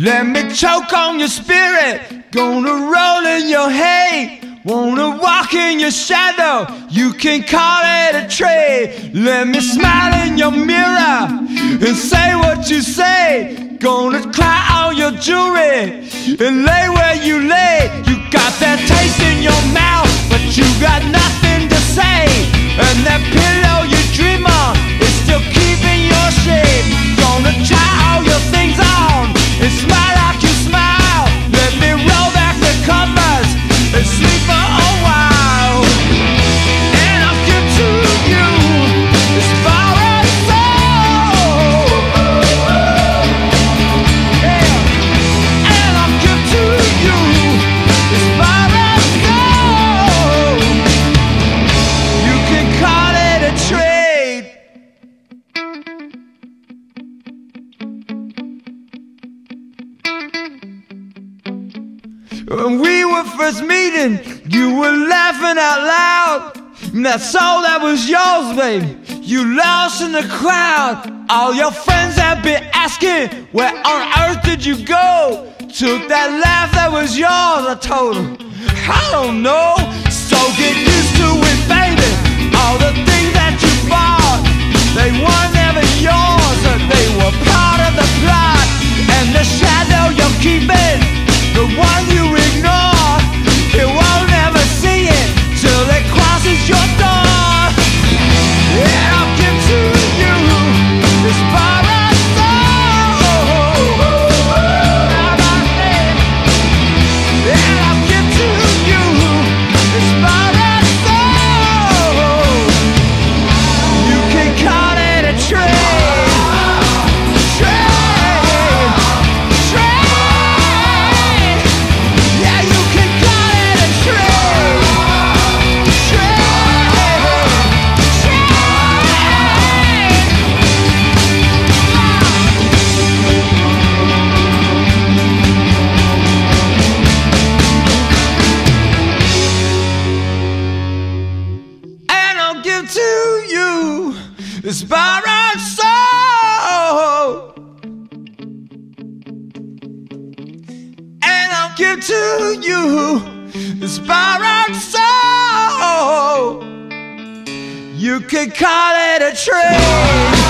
Let me choke on your spirit. Gonna roll in your hay. Wanna walk in your shadow. You can call it a trade. Let me smile in your mirror and say what you say. Gonna cry on your jewelry and lay where you lay. You got that taste in your mouth, but you got nothing to say. And that pillow you dream on is still keeping your shape. Gonna try all your things on and smile like you smile. Let me roll back the covers and sleep for a while. And I'll give to you this far and soul. Yeah. And I'll give to you this far and soul. You can call it a trade. When we were first meeting, you were laughing out loud. And that's all that was yours, baby. You lost in the crowd. All your friends have been asking, where on earth did you go? Took that laugh that was yours, I told them, I don't know. So get used to it, baby. All the things that you bought, they were never yours, but they were part of the plot. And the shadow you're keeping, the one you ignore, it won't ever see it till it crosses your door. Yeah, I'll give to you this far and soul. Yeah, I'll give to you this far and soul. You can call it a trade. To you, this borrowed soul, and I'll give to you this borrowed soul. You could call it a trade.